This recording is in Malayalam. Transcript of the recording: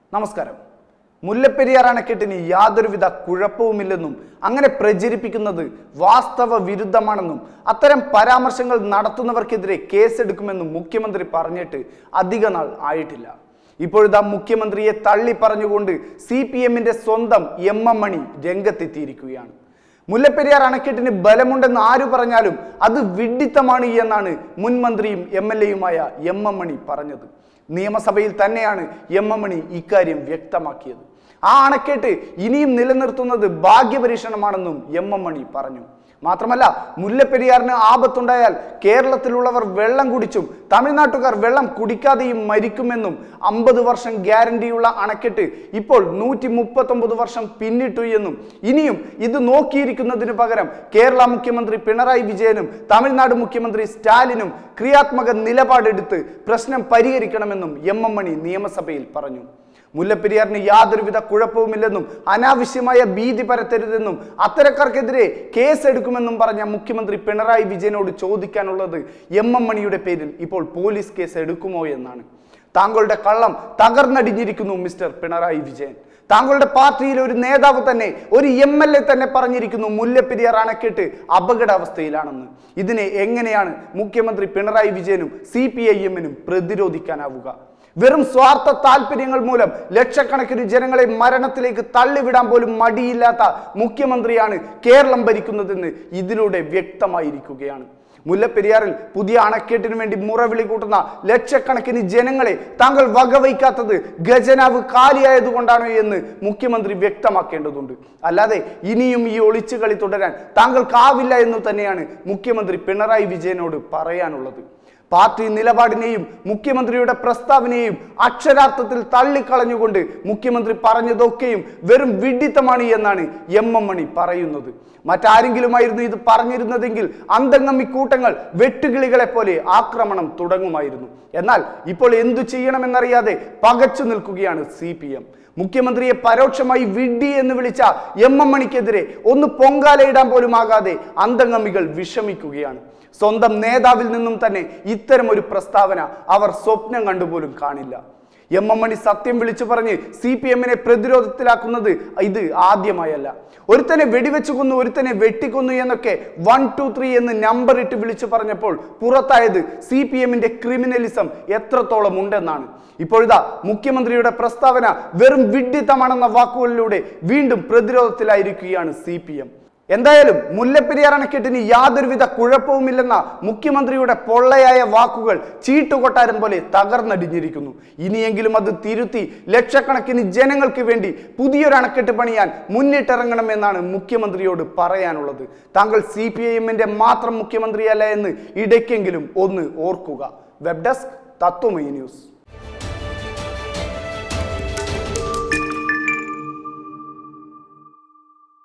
നമസ്കാരം. മുല്ലപ്പെരിയാർ അണക്കെട്ടിന് യാതൊരുവിധ കുഴപ്പവുമില്ലെന്നും അങ്ങനെ പ്രചരിപ്പിക്കുന്നത് വാസ്തവ വിരുദ്ധമാണെന്നും അത്തരം പരാമർശങ്ങൾ നടത്തുന്നവർക്കെതിരെ കേസെടുക്കുമെന്നും മുഖ്യമന്ത്രി പറഞ്ഞിട്ട് അധിക നാൾ ആയിട്ടില്ല. ഇപ്പോഴത്തെ മുഖ്യമന്ത്രിയെ തള്ളി പറഞ്ഞുകൊണ്ട് CPMന്റെ സ്വന്തം MM മണി രംഗത്തെത്തിയിരിക്കുകയാണ്. മുല്ലപ്പെരിയാർ അണക്കെട്ടിന് ബലമുണ്ടെന്ന് ആരു പറഞ്ഞാലും അത് വിഡ്ഢിത്തമാണ് എന്നാണ് മുൻ മന്ത്രിയും MLAയുമായ MM മണി പറഞ്ഞത്. നിയമസഭയിൽ തന്നെയാണ് MM മണി ഇക്കാര്യം വ്യക്തമാക്കിയത്. ആ അണക്കെട്ട് ഇനിയും നിലനിർത്തുന്നത് ഭാഗ്യപരീക്ഷണമാണെന്നും MM മണി പറഞ്ഞു. മാത്രമല്ല, മുല്ലപ്പെരിയാറിന് ആപത്തുണ്ടായാൽ കേരളത്തിലുള്ളവർ വെള്ളം കുടിച്ചും തമിഴ്നാട്ടുകാർ വെള്ളം കുടിക്കാതെയും മരിക്കുമെന്നും 50 വർഷം ഗ്യാരണ്ടിയുള്ള അണക്കെട്ട് ഇപ്പോൾ 139 വർഷം പിന്നിട്ടു എന്നും ഇനിയും ഇത് നോക്കിയിരിക്കുന്നതിന് പകരം കേരള മുഖ്യമന്ത്രി പിണറായി വിജയനും തമിഴ്നാട് മുഖ്യമന്ത്രി സ്റ്റാലിനും ക്രിയാത്മക നിലപാടെടുത്ത് പ്രശ്നം പരിഹരിക്കണമെന്നും MM മണി നിയമസഭയിൽ പറഞ്ഞു. മുല്ലപ്പെരിയാറിന് യാതൊരുവിധ കുഴപ്പവുമില്ലെന്നും അനാവശ്യമായ ഭീതി പരത്തരുതെന്നും അത്തരക്കാർക്കെതിരെ കേസെടുക്കുമെന്നും പറഞ്ഞ മുഖ്യമന്ത്രി പിണറായി വിജയനോട് ചോദിക്കാനുള്ളത് MM മണിയുടെ പേരിൽ ഇപ്പോൾ പോലീസ് കേസ് എടുക്കുമോ എന്നാണ്. താങ്കളുടെ കള്ളം തകർന്നടിഞ്ഞിരിക്കുന്നു മിസ്റ്റർ പിണറായി വിജയൻ. താങ്കളുടെ പാർട്ടിയിലെ ഒരു നേതാവ് തന്നെ, ഒരു MLA തന്നെ പറഞ്ഞിരിക്കുന്നു മുല്ലപ്പെരിയാർ അണക്കെട്ട് അപകടാവസ്ഥയിലാണെന്ന്. ഇതിനെ എങ്ങനെയാണ് മുഖ്യമന്ത്രി പിണറായി വിജയനും CPIMനും പ്രതിരോധിക്കാനാവുക? വെറും സ്വാർത്ഥ താല്പര്യങ്ങൾ മൂലം ലക്ഷക്കണക്കിന് ജനങ്ങളെ മരണത്തിലേക്ക് തള്ളിവിടാൻ പോലും മടിയില്ലാത്ത മുഖ്യമന്ത്രിയാണ് കേരളം ഭരിക്കുന്നതെന്ന് ഇതിലൂടെ വ്യക്തമായിരിക്കുകയാണ്. മുല്ലപ്പെരിയാറിൽ പുതിയ അണക്കെട്ടിന് വേണ്ടി മുറവിളി കൂട്ടുന്ന ലക്ഷക്കണക്കിന് ജനങ്ങളെ താങ്കൾ വകവയ്ക്കാത്തത് ഖജനാവ് കാലിയായതുകൊണ്ടാണോ എന്ന് മുഖ്യമന്ത്രി വ്യക്തമാക്കേണ്ടതുണ്ട്. അല്ലാതെ ഇനിയും ഈ ഒളിച്ചുകളി തുടരാൻ താങ്കൾക്കാവില്ല എന്ന് തന്നെയാണ് മുഖ്യമന്ത്രി പിണറായി വിജയനോട് പറയാനുള്ളത്. പാർട്ടി നിലപാടിനെയും മുഖ്യമന്ത്രിയുടെ പ്രസ്താവനയെയും അക്ഷരാർത്ഥത്തിൽ തള്ളിക്കളഞ്ഞുകൊണ്ട് മുഖ്യമന്ത്രി പറഞ്ഞതൊക്കെയും വെറും വിഡ്ഢിത്തമാണ് എന്നാണ് MM മണി പറയുന്നത്. മറ്റാരെങ്കിലുമായിരുന്നു ഇത് പറഞ്ഞിരുന്നതെങ്കിൽ അന്തംഗമ്മി കൂട്ടങ്ങൾ വെട്ടുകിളികളെ പോലെ ആക്രമണം തുടങ്ങുമായിരുന്നു. എന്നാൽ ഇപ്പോൾ എന്തു ചെയ്യണമെന്നറിയാതെ പകച്ചു നിൽക്കുകയാണ് CPM. മുഖ്യമന്ത്രിയെ പരോക്ഷമായി വിഡ്ഢി എന്ന് വിളിച്ച MM മണിക്കെതിരെ ഒന്ന് പൊങ്കാലയിടാൻ പോലും ആകാതെ അന്തംഗമ്മികൾ വിഷമിക്കുകയാണ്. സ്വന്തം നേതാവിൽ നിന്നും തന്നെ ഇത്തരം ഒരു പ്രസ്താവന അവർ സ്വപ്നം കണ്ടുപോലും കാണില്ല. MM മണി സത്യം വിളിച്ചു പറഞ്ഞ് CPMനെ പ്രതിരോധത്തിലാക്കുന്നത് ഇത് ആദ്യമായല്ല. ഒരുത്തനെ വെടിവെച്ചു കൊന്നു, ഒരുത്തനെ വെട്ടിക്കൊന്നു എന്നൊക്കെ 1, 2, 3 എന്ന് നമ്പർ ഇട്ട് വിളിച്ചു പറഞ്ഞപ്പോൾ പുറത്തായത് CPMന്റെ ക്രിമിനലിസം എത്രത്തോളം ഉണ്ടെന്നാണ്. ഇപ്പോഴിതാ മുഖ്യമന്ത്രിയുടെ പ്രസ്താവന വെറും വിഡ്ഢിത്തമാണെന്ന വാക്കുകളിലൂടെ വീണ്ടും പ്രതിരോധത്തിലായിരിക്കുകയാണ് CPM. എന്തായാലും മുല്ലപ്പെരിയാർ അണക്കെട്ടിന് യാതൊരുവിധ കുഴപ്പവുമില്ലെന്ന മുഖ്യമന്ത്രിയുടെ പൊള്ളയായ വാക്കുകൾ ചീട്ടുകൊട്ടാരം പോലെ തകർന്നടിഞ്ഞിരിക്കുന്നു. ഇനിയെങ്കിലും അത് തിരുത്തി ലക്ഷക്കണക്കിന് ജനങ്ങൾക്ക് വേണ്ടി പുതിയൊരു അണക്കെട്ട് പണിയാൻ മുന്നിട്ടിറങ്ങണമെന്നാണ് മുഖ്യമന്ത്രിയോട് പറയാനുള്ളത്. താങ്കൾ CPIMന്റെ മാത്രം മുഖ്യമന്ത്രിയല്ല എന്ന് ഇടയ്ക്കെങ്കിലും ഒന്ന് ഓർക്കുക. Web desk Tatwamayi news.